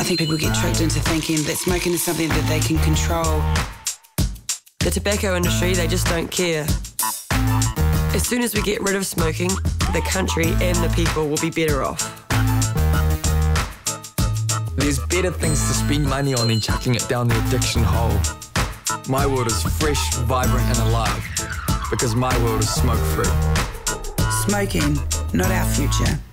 think people get tricked into thinking that smoking is something that they can control. The tobacco industry, they just don't care. As soon as we get rid of smoking, the country and the people will be better off. There's better things to spend money on than chucking it down the addiction hole. My world is fresh, vibrant and alive because my world is smoke-free. Smoking, not our future.